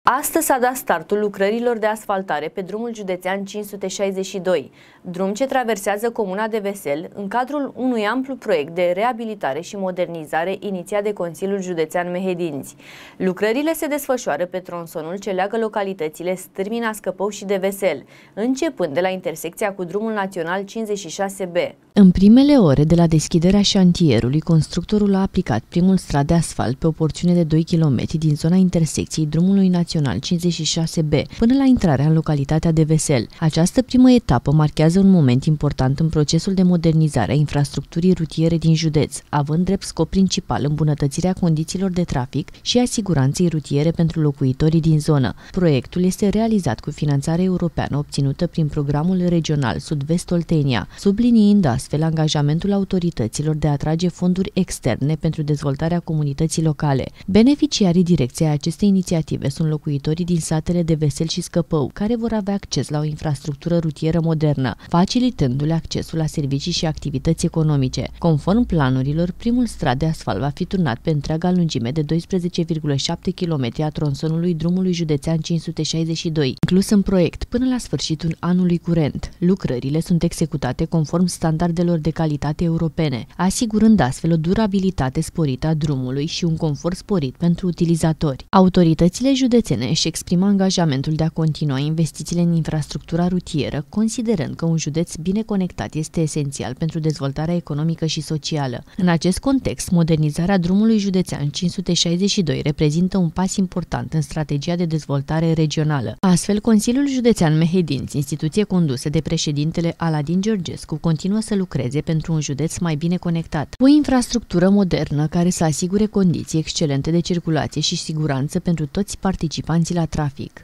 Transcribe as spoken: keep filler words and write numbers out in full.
Astăzi s-a dat startul lucrărilor de asfaltare pe drumul județean cinci sute șaizeci și doi, drum ce traversează comuna de Vesel, în cadrul unui amplu proiect de reabilitare și modernizare inițiat de Consiliul Județean Mehedinți. Lucrările se desfășoară pe tronsonul ce leagă localitățile Stârmina, Scăpău și de Vesel, începând de la intersecția cu drumul național cincizeci și șase B. În primele ore de la deschiderea șantierului, constructorul a aplicat primul strat de asfalt pe o porțiune de doi kilometri din zona intersecției drumului național cincizeci și șase B până la intrarea în localitatea de Vesel. Această primă etapă marchează un moment important în procesul de modernizare a infrastructurii rutiere din județ, având drept scop principal îmbunătățirea condițiilor de trafic și a siguranței rutiere pentru locuitorii din zonă. Proiectul este realizat cu finanțare europeană obținută prin programul regional Sud-Vest Oltenia, subliniind astfel angajamentul autorităților de a atrage fonduri externe pentru dezvoltarea comunității locale. Beneficiarii direcției acestei inițiative sunt locuitorii din satele de Vesel și Scăpău, care vor avea acces la o infrastructură rutieră modernă, facilitându-le accesul la servicii și activități economice. Conform planurilor, primul strat de asfalt va fi turnat pe întreaga lungime de doisprezece virgulă șapte kilometri a tronsonului drumului județean cinci sute șaizeci și doi, inclus în proiect până la sfârșitul anului curent. Lucrările sunt executate conform standardelor de calitate europene, asigurând astfel o durabilitate sporită a drumului și un confort sporit pentru utilizatori. Autoritățile județene își exprimă angajamentul de a continua investițiile în infrastructura rutieră, considerând că un județ bine conectat este esențial pentru dezvoltarea economică și socială. În acest context, modernizarea drumului județean cinci sute șaizeci și doi reprezintă un pas important în strategia de dezvoltare regională. Astfel, Consiliul Județean Mehedinți, instituție condusă de președintele Aladin Georgescu, continuă să lucreze pentru un județ mai bine conectat, cu o infrastructură modernă care să asigure condiții excelente de circulație și siguranță pentru toți participanții la trafic.